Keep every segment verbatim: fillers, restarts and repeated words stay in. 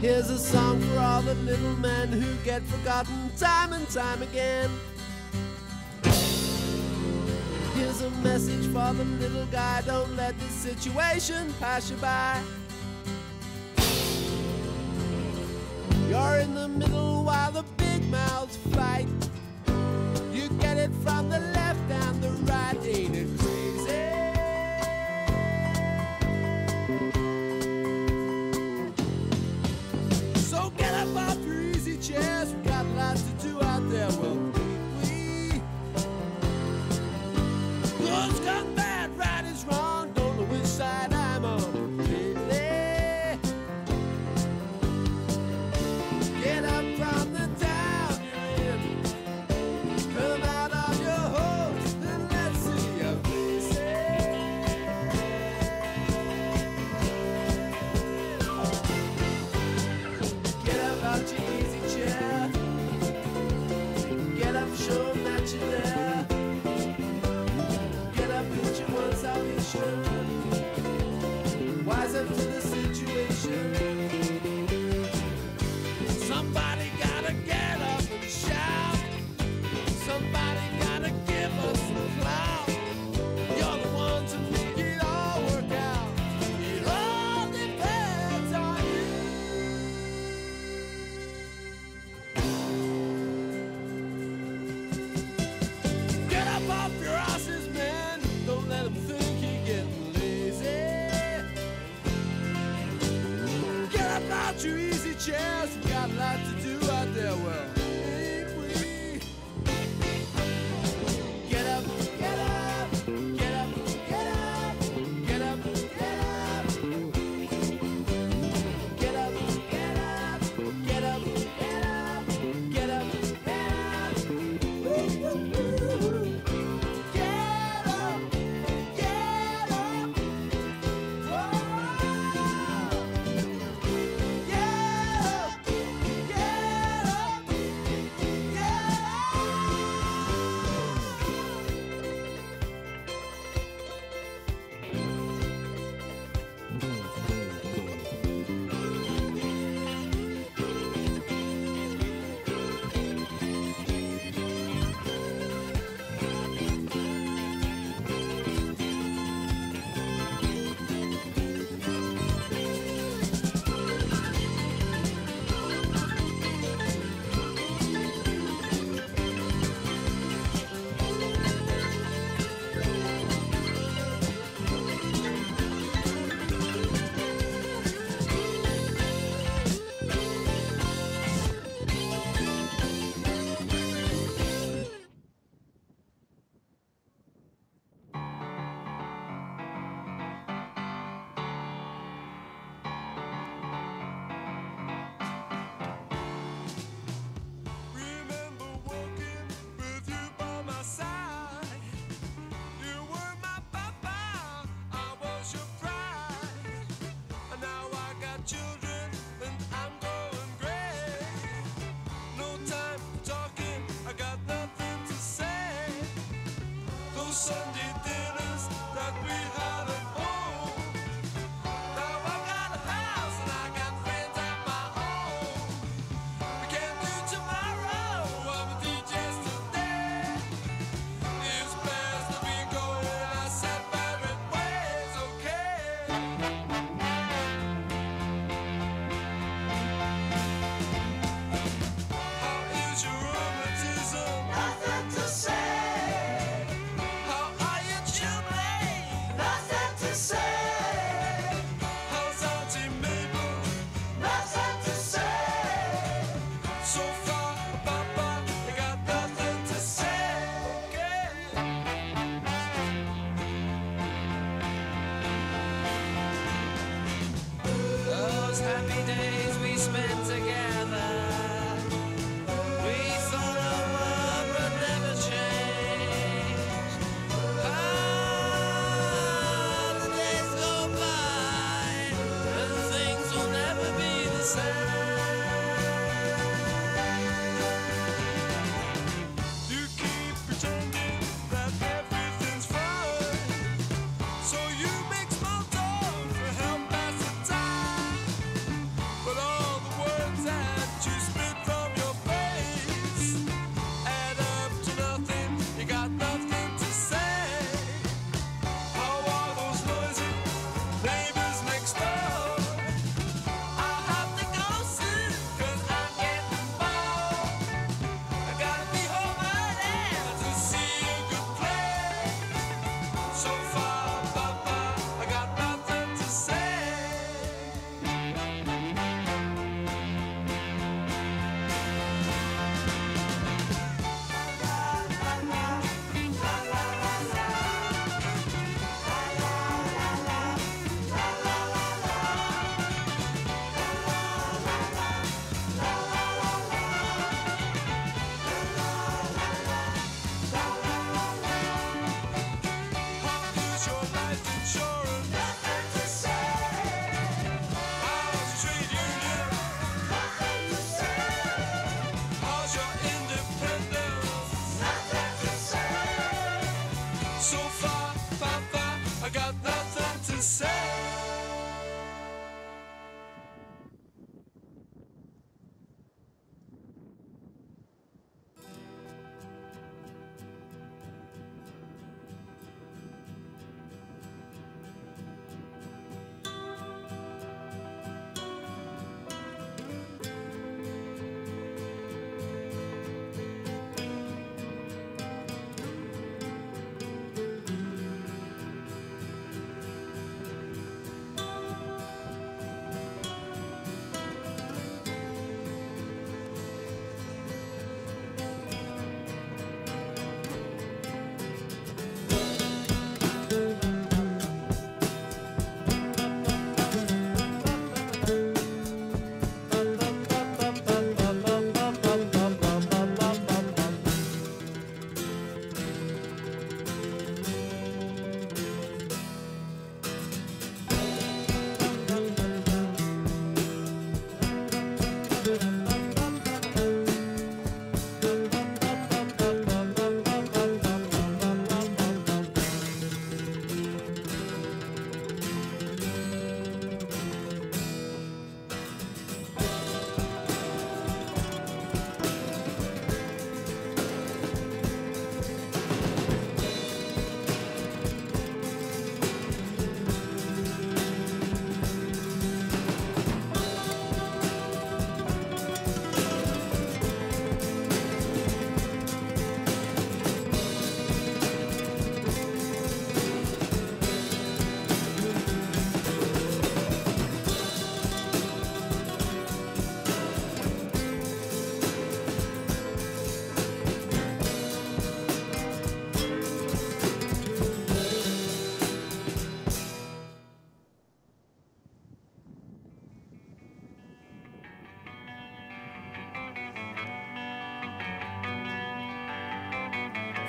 Here's a song for all the little men who get forgotten time and time again. Here's a message for the little guy, don't let this situation pass you by. You're in the middle while the big mouths fight. You get it from the left and the right, ain't it crazy? So get up off your easy chairs, we got lots to do out there, well, we. Good's gone bad, right is wrong, don't know which side I'm on, lately. Get up from the down you're in, come out of your hopes, and let's see your faces. Get up out your easy chair, get up, show 'em that you're there. Get up, put your one salvation, wise up to the situation. Somebody gotta get up and shout. Somebody gotta give us some clout. You're the one to make it all work out. It all depends on you. Get up off your asses, man. Don't let them think you're getting lazy. Get up out your easy chairs. We got a lot to do out there, well, ain't we? Get up, get up, get up, get up, get up, get up. Get up, get up, get up, get up, get up, get up. Woo, woo, woo. Get up, get up. Whoa. Get up, get up.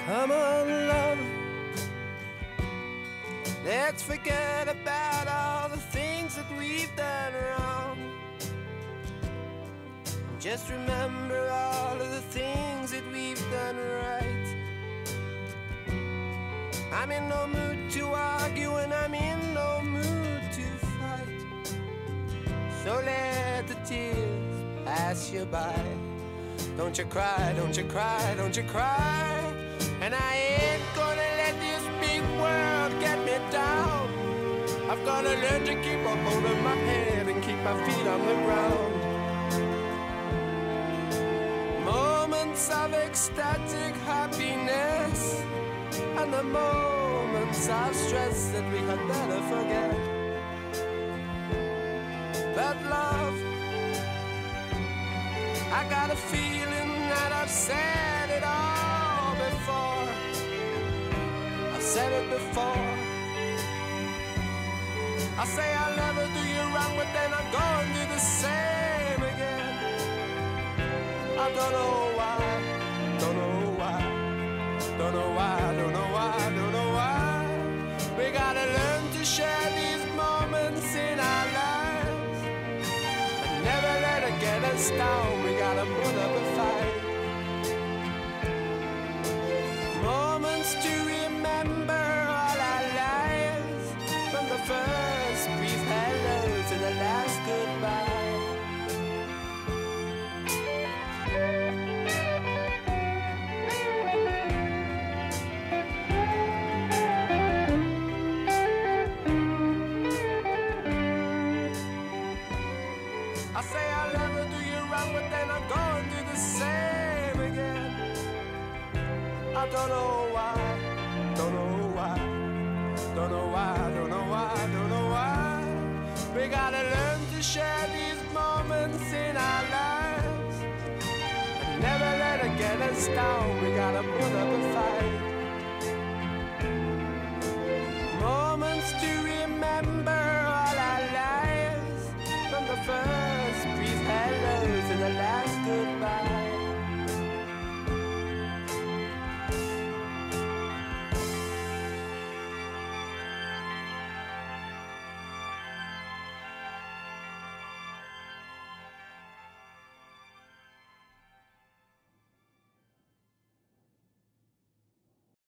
Come on, love. Let's forget about all the things that we've done wrong. Just remember all of the things that we've done right. I'm in no mood to argue and I'm in no mood to fight. So let the tears pass you by. Don't you cry, don't you cry, don't you cry. And I ain't gonna let this big world get me down. I've gotta learn to keep a hold of my head and keep my feet on the ground. Moments of ecstatic happiness and the moments of stress that we had better forget. But love, I got a feeling that I've said it all before. I've said it before. I say I'll never do you wrong, but then I'm going to do the same again. I don't know why, don't know why, don't know why, don't know why, don't know why. We gotta learn to share these moments in our lives and never let it get us down. We gotta put up a fight. Moments to remember all our lives, from the first brief hello to the last goodbye. I say I'll never do you wrong, but then I'm going to do the same again. I don't know why, don't know why, don't know why, don't know why, don't know why. We gotta learn to share these moments in our lives and never let it get us down. We gotta put up a fight. Moments to remember all our lives, from the first